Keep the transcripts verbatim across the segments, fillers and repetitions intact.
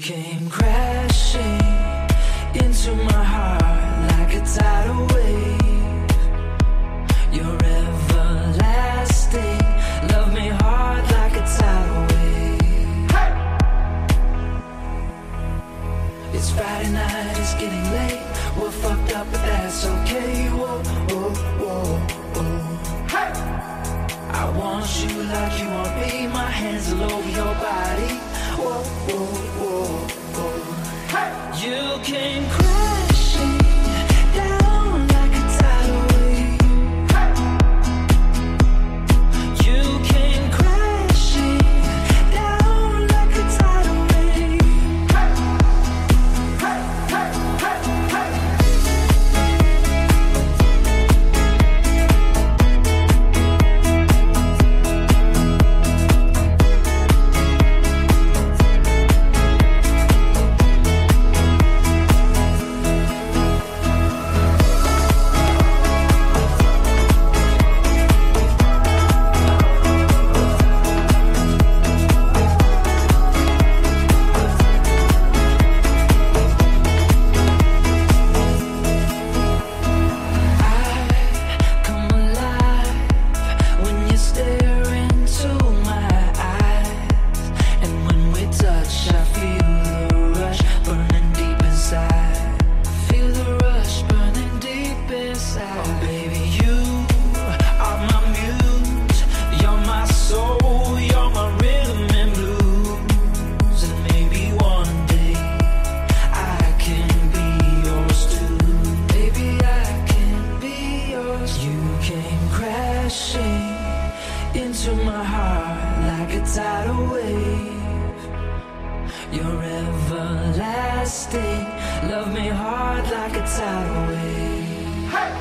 came crashing into my heart like a tidal wave. You're everlasting, love me hard like a tidal wave. Hey! It's Friday night, it's getting late. We're fucked up, but that's okay. Whoa, whoa, whoa, whoa. Hey! I want you like you want me. My hands all over your body. Whoa, whoa, whoa, whoa. Hey! You came crashing down like a tidal wave. Hey! You came crashing down like a tidal wave. Hey! Hey, hey, hey, hey. Into my heart like a tidal wave. You're everlasting, love me hard like a tidal wave. Hey!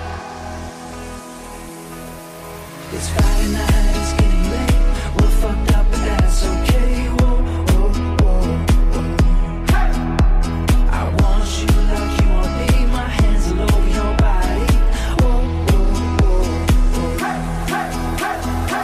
It's Friday night, it's getting late. We're fucked up, but that's okay. Whoa, whoa, whoa, whoa. Hey! I want you like you want me. My hands all over your body. Whoa, whoa, whoa, whoa. Hey, hey, hey, hey.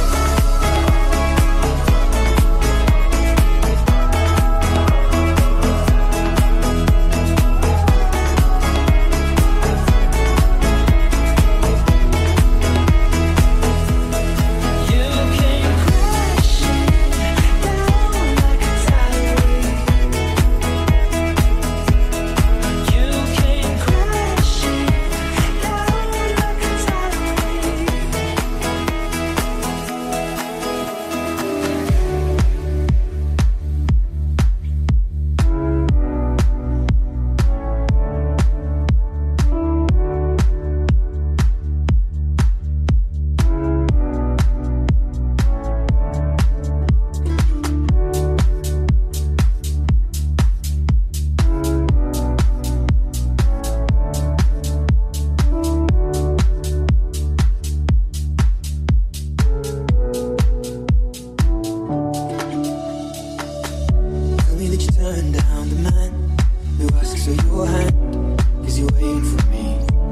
Turn down the man who asks for your hand, is he waiting for me?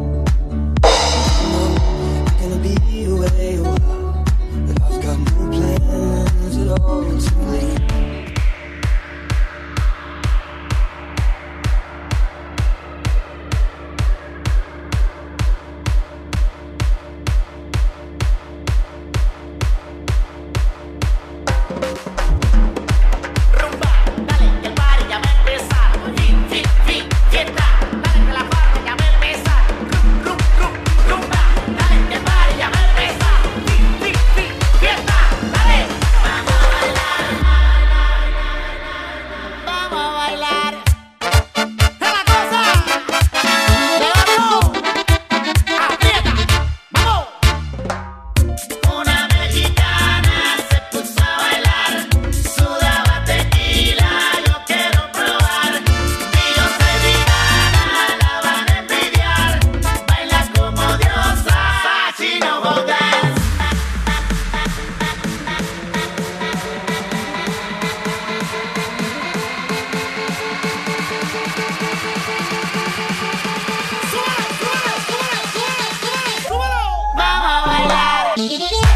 No, I'm gonna be away a while, but I've got no plans at all to leave. Vamos a bailar.